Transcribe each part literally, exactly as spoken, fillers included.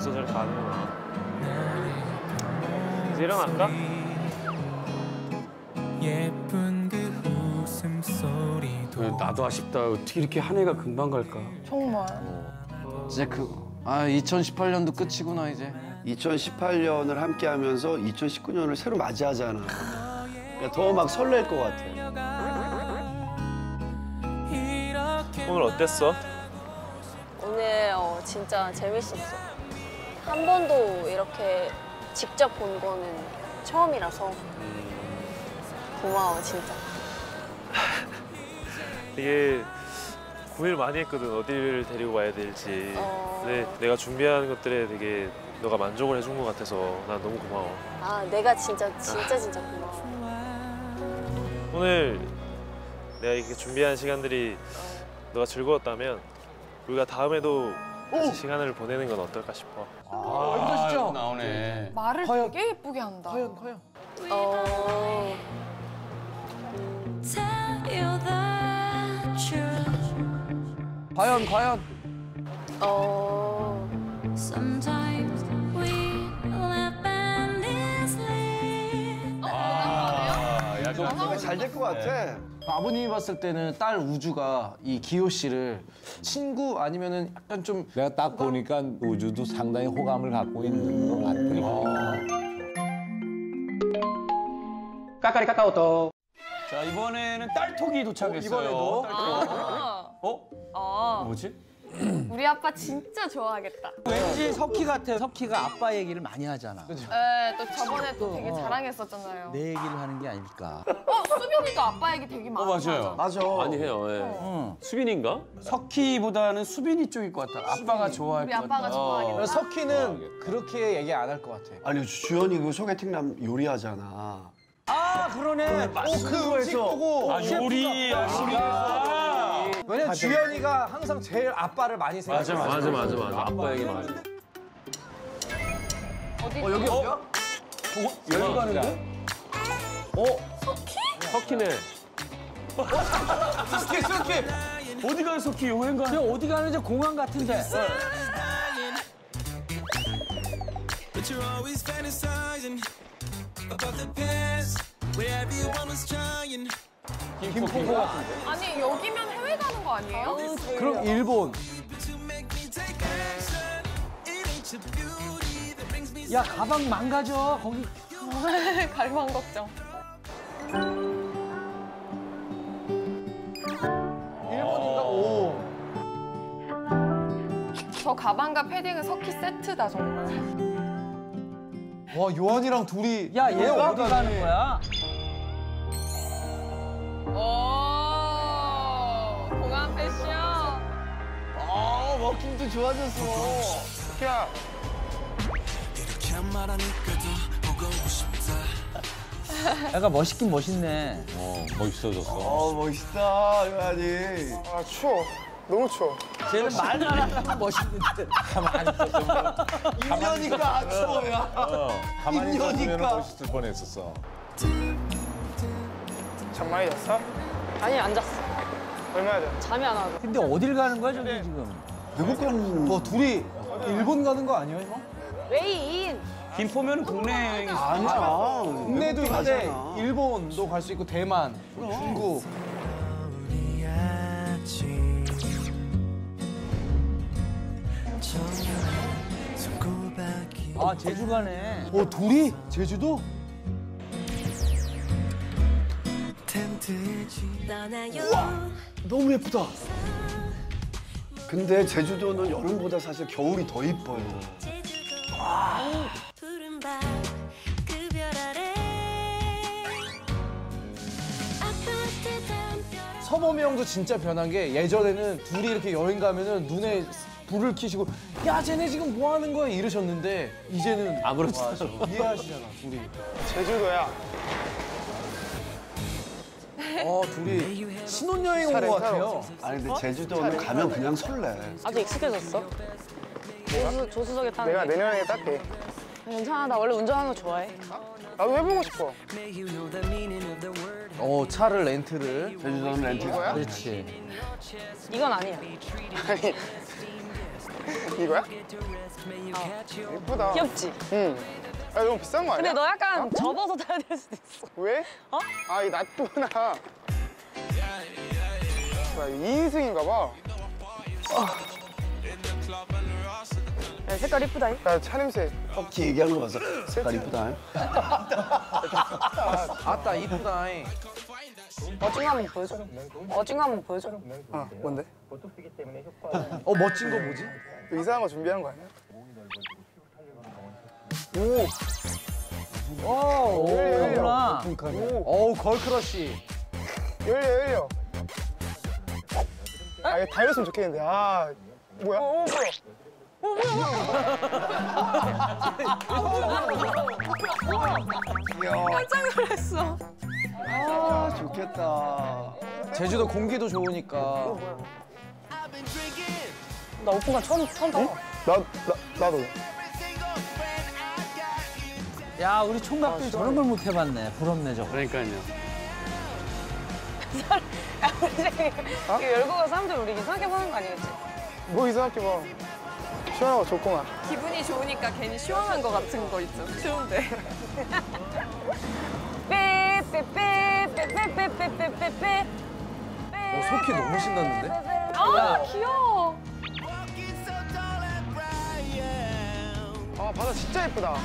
벌써 저렇게 가는구나. 이제 일어날까? 예쁜 그 웃음소리도 나도 아쉽다. 어떻게 이렇게 한 해가 금방 갈까? 정말. 진짜 그 아 이천십팔 년도 끝이구나 이제. 이천십팔 년을 함께 하면서 이천십구 년을 새로 맞이하잖아. 그러니까 더 막 설렐 것 같아. 오늘 어땠어? 오늘 어, 진짜 재밌었어. 한 번도 이렇게 직접 본 거는 처음이라서 고마워 진짜. 되게 고민을 많이 했거든. 어디를 데리고 가야 될지. 어... 근데 내가 준비한 것들에 되게 너가 만족을 해준 것 같아서 난 너무 고마워. 아 내가 진짜 진짜 진짜 고마워. 오늘 내가 이렇게 준비한 시간들이 너가 즐거웠다면 우리가 다음에도 같이 시간을 보내는 건 어떨까 싶어. 아, 진짜 나오네. 말을 과연, 되게 예쁘게 한다. 과연 과연. 어... 과연 과연. 어... 아, 약간 잘 될 것 같아. 아버님이 봤을 때는 딸 우주가 이 기호 씨를 친구 아니면은 약간 좀 내가 딱 보니까 우주도 상당히 호감을 갖고 있는 것 같더라고. 까까리 까까오또. 자 이번에는 딸톡이 도착했어요. 이번에도? 아, 어? 아, 뭐지? 우리 아빠 진짜 좋아하겠다. 왠지 석희 같아. 석희가 아빠 얘기를 많이 하잖아. 네, 또 저번에 또 되게 자랑했었잖아요. 내 얘기를 하는 게 아닐까. 어, 수빈이도 아빠 얘기 되게 많이 어, 맞아요. 하잖아. 맞아. 많이 해요. 예. 응. 수빈인가? 석희보다는 수빈이 쪽일 것 같아. 아빠가 좋아할 우리 것 같아. 아빠가 좋아하겠다. 석희는 그렇게 얘기 안 할 것 같아. 아니 주연이 그 소개팅남 요리하잖아. 아 그러네. 그 음식 보고. 아 요리. 아, 왜냐면 주연이가 항상 제일 아빠를 많이 생각해. 맞아 맞아 맞아 맞아. 아빠 얘기 많이. 어디? 어 여기 어디야? 여기 가는데? 어? 석희네. 석희 석희. 어디 가는 석희 여행 가? 저 어디 가는지 공항 같은데. But you're always fantasizing about the past where everyone was trying. 김포코 같은데. 아니 여기면 해외 가는 거 아니에요? 그럼 일본. To make me take action. It ain't your beauty that brings me. 야 가방 망가져. 거기. 갈망 걱정. 일본인가? 오. 저 가방과 패딩은 석희 세트다 정말. 와 요한이랑 둘이. 야 얘가 어디 가는 거야? 오, 공항 패션. 아 워킹도 좋아졌어. 야. 이렇게 말하니까 더 보고 싶다. 약간 멋있긴 멋있네. 어, 멋있어졌어. 어 멋있다 요한이. 아 추워. 너무 추워. 쟤는 말을 안 하면 멋있는데. 가만히 있었으면. 인연이가 안 추워야. 어, 가만히 있었으면 인연이니까. 멋있을 뻔했었어. 잠 많이 잤어? 아니 안 잤어. 얼마나 잤어? 잠이 안 와서. 근데 어딜 가는 거야 저기 지금? 외국 가는. 뭐 둘이 일본 가는 거 아니야 형? 외인. 김포면 국내 여행이 아니야. 국내도 외국도 있는데 가잖아. 일본도 갈 수 있고 대만, 중국. 아 제주 가네. 어 둘이 제주도? 너무 예쁘다. 근데 제주도는 여름보다 사실 겨울이 더 이뻐요. 서범이 형도 진짜 변한 게 예전에는 둘이 이렇게 여행 가면은 눈에 불을 켜시고 야 쟤네 지금 뭐 하는 거야 이러셨는데 이제는 아무렇지도 않아. 이해하시잖아 둘이. 제주도야. 어 둘이 신혼여행 온 것 같아요. 아니 근데 제주도는 가면 그냥 설레. 아주 익숙해졌어. 조수, 조수석에 타는 내가 게. 내년에 딸게. 괜찮아. 나 원래 운전하는 거 좋아해. 나도 해보고 싶어. 어 차를 렌트를. 제주도는 렌트. 이거야? 그렇지. 이건 아니야. 아니 이거야? 예쁘다. 귀엽지? 응. 야, 너무 비싼 거 아니야? 근데 너 약간 어? 접어서 타야 될 수도 있어. 왜? 어? 아, 이 낫구나. 뭐야, 이인승인가 봐. 야, 색깔 이쁘다. 야, 차림새. 터키 얘기한 거 봐서 색깔 이쁘다. 아따 이쁘다. 멋진 거 한번 보여줘. 멋진 거 한번 보여줘. 어, 뭔데? 어 멋진 거 뭐지? 또 이상한 거 준비한 거 아니야? 오, 오, 그렇구나. 어우 걸크러쉬. 열려, 열려. 아, 이거 달렸으면 좋겠는데. 아, 뭐야? 어, 뭐야? 깜짝 놀랐어. 아, 좋겠다. 제주도 공기도 좋으니까. 나 오픈카 처음 처음 타. 나, 나, 나도. 야, 우리 총각들이 저런 걸 못 해봤네. 부럽네, 저거. 그러니까요. 야, 우리 이거 열고 가 사람들 우리 이상하게 보는 거 아니겠지? 뭐 이상하게 봐. 시원하고 좋구만. 기분이 좋으니까 괜히 시원한 거 같은 거 있죠. 추운데. 빼빼빼빼빼빼빼빼빼빼. 어, 속이 너무 신났는데? 아, 귀여워. 아, 바다 진짜 예쁘다.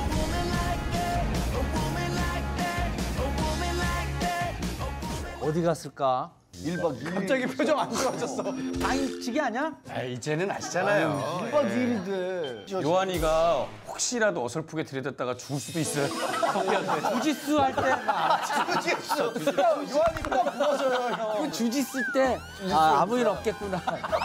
어디 갔을까? 일박 이일. 갑자기 표정 안 좋아졌어. 당일치기 아니야? 아, 이제는 아시잖아요. 일박 이일인데. 요한이가 혹시라도 어설프게 들이댔다가 죽을 수도 있어요. 성기한테. 주짓수 할 때. 요한이 꼭 부러져요 형. 그 주짓수 때. 아, 아무 일 없겠구나.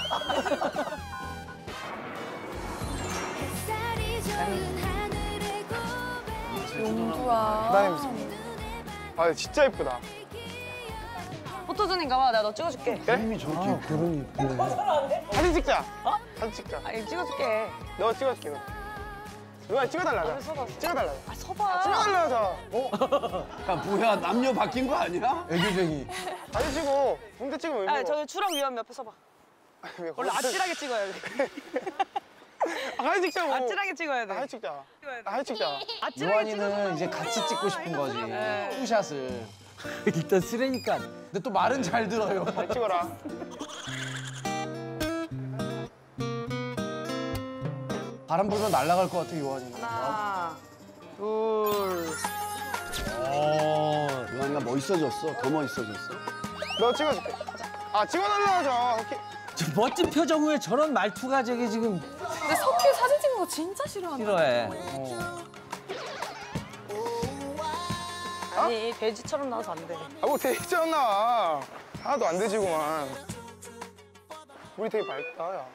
용두야. 나 냄새. 아, 진짜 예쁘다. 포토존인가 봐. 내가 너 찍어줄게. 이름이 저렇게 예쁘네. 사진 찍자. 어? 사진 찍자. 아, 이거 찍어줄게. 너 찍어줄게. 너. 누가 찍어달라자. 서봐. 찍어달라자. 아, 서봐. 찍어달라자. 야, 뭐야, 남녀 바뀐 거 아니야? 애교쟁이. 사진 찍어. 홍대 찍으면 왜 아, 먹어? 저기 추락 위험 옆에 서봐. 왜 원래 거기서- 아찔하게 찍어야 돼. 아, 사진 찍자고. 아찔하게 찍어야 돼. 사진 찍자. 아, 사진 찍자. 아찔하게 찍어. 요한이는 이제 같이 찍고 싶은 거지. 투샷을. 일단 쓰레니까. 근데 또 말은 잘 들어요. 잘 찍어라. 바람 불면 날아갈 것 같아 요한이는. 하나, 둘. 어, 요한이가 멋있어졌어. 더 멋있어졌어. 너 찍어줄게. 아, 찍어달라자. 오케이. 저 멋진 표정 후에 저런 말투가 저기 지금 근데 석희 사진 찍는 거 진짜 싫어한다. 싫어해. 아니, 돼지처럼 나와서 안 돼. 아, 뭐 되게 나와. 하나도 안 되지구만. 물이 되게 밝다, 야.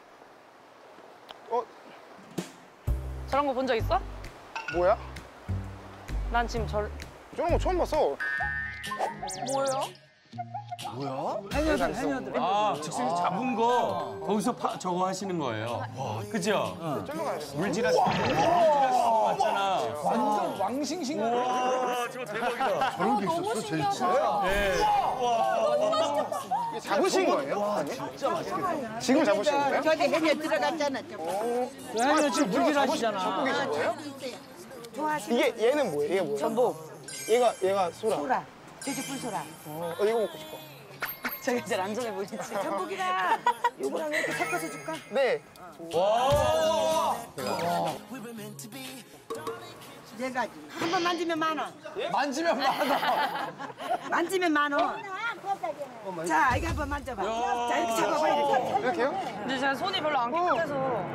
어, 저런 거 본 적 있어? 뭐야? 난 지금 저 저런 거 처음 봤어. 뭐예요? 뭐야? 해녀들, 해녀들. 아, 즉석에서 잡은 거 거기서 파, 저거 하시는 거예요. 그죠? 쫄러 가야 돼. 물질하시 물질하시는 맞잖아. 완전 왕싱싱. 와, 저거 대박이다. 저런 게 있었어, 제주도에? 네. 이게 잡으신 거예요? 아니? 진짜 맛있겠다. 지금 잡으신 거예요? 저기 해녀 들어갔잖아. 해녀 지금 물질 하시잖아. 잡고 계신 거예요? 좋아하시는 이게 얘는 뭐예요? 얘가 뭐예요? 전복. 얘가 얘가 소라. 소라. 제주풀 소라. 어, 이거 먹고 싶어. 저기 제일 안전해 보이지? 전복이랑 요거랑 이렇게 섞어서 줄까? 네. 네 가지. 한 번 만지면 만 원. 만지면 많아. 만지면 만 원. 자, 이거 한번 만져봐. 자, 이렇게 잡아봐, 이렇게. 이렇게요? 근데 제가 손이 별로 안 깨끗해서.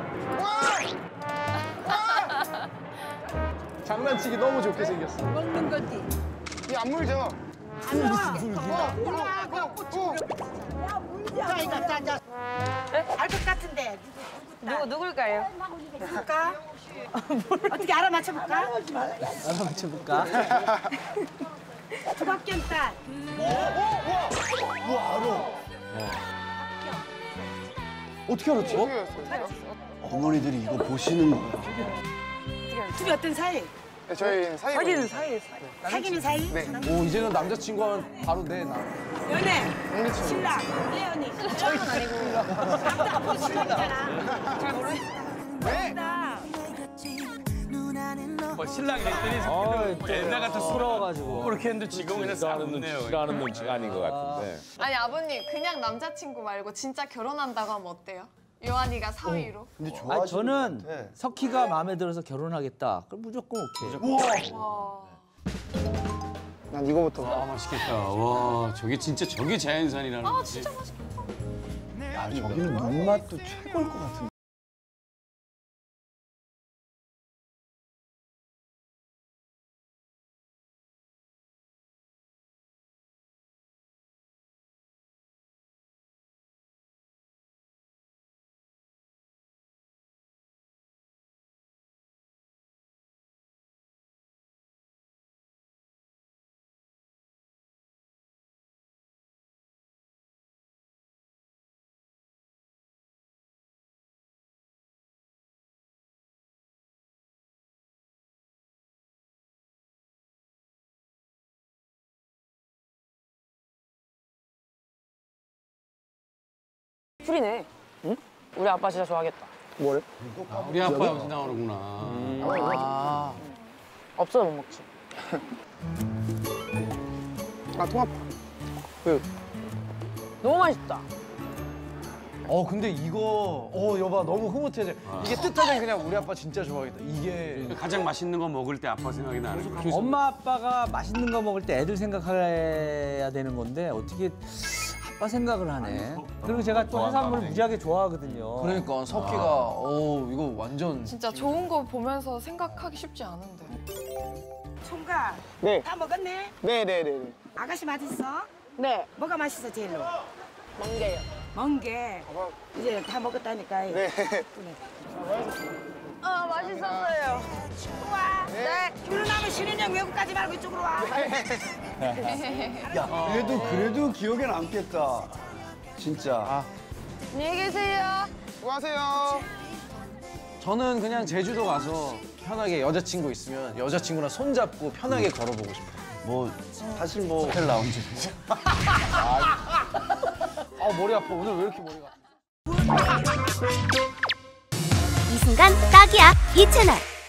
장난치기 너무 좋게 생겼어. 먹는 거지. 이게 안 물죠? 안 물어. 물어. 물어. 자, 이거 자, 자. 알 것 같은데. 누구, 누굴까요? 누굴까? 어떻게 알아 맞춰볼까? 한번 맞춰볼까? 조박견 딸. 어떻게 알았지? 어떻게 했어요? 어머니들이 이거 보시는 거야. 둘이 어떤 사이? 네, 저희 사이. 사귀는 사이, 사이. 사귀는 사이? 네. 오 이제는 남자친구는 바로 내 나. 연애. 신랑. 예언이. 저희는 아니고. 남자가 뭐 신랑이잖아. 잘 모르 뭐 신랑이 했더니 어, 옛날 같은 부러워가지고. 그렇게 했는데 지금 그냥 싹 싫어하는 눈치, 웃네요. 싫어하는 눈치가 아닌 것 같은데. 아니 아버님 그냥 남자친구 말고 진짜 결혼한다고 하면 어때요? 요한이가 사위로. 근데 아, 좋아하시는 저는 것 같아. 석희가 마음에 들어서 결혼하겠다. 그럼 무조건 오케이. 와. 난 이거부터. 아 맛있겠다. 와 저게 진짜 저게 자연산이라는 아 거지. 진짜 맛있겠다. 야, 저기는 눈맛도 최고일 것 같은데. 풀이네. 응? 우리 아빠 진짜 좋아하겠다. 뭐래? 아, 우리 아빠 여기 나오는구나. 아. 없어도 못 먹지. 아, 통합. 그, 너무 맛있다. 어 근데 이거 어 여봐 너무 흐뭇해져. 이게 뜻하면 그냥 우리 아빠 진짜 좋아하겠다. 이게 가장 맛있는 거 먹을 때 아빠 생각이 나는 거야. 엄마 아빠가 맛있는 거 먹을 때 애들 생각해야 되는 건데 어떻게 아빠 생각을 하네. 그리고 제가 또 해산물 무지하게 좋아하거든요. 그러니까 석희가 어 이거 완전 진짜 좋은 거 보면서 생각하기 쉽지 않은데. 총각. 네. 다 먹었네? 네네네. 아가씨 맛있어? 네. 뭐가 맛있어 제일로? 멍게요. 멍게. 이제 다 먹었다니까. 네. 아 맛있었어요. 우와. 네. 줄나무 쉬는 양 외국 가지 말고 이쪽으로 와. 야, 그래도 그래도 기억에 남겠다. 진짜. 안녕히 계세요. 수고하세요. 저는 그냥 제주도 가서 편하게 여자친구 있으면 여자친구랑 손잡고 편하게 걸어보고 싶어요. 뭐 사실 뭐 호텔 라운지. 아 머리 아파. 오늘 왜 이렇게 머리가? 이 순간 딱이야 이 채널.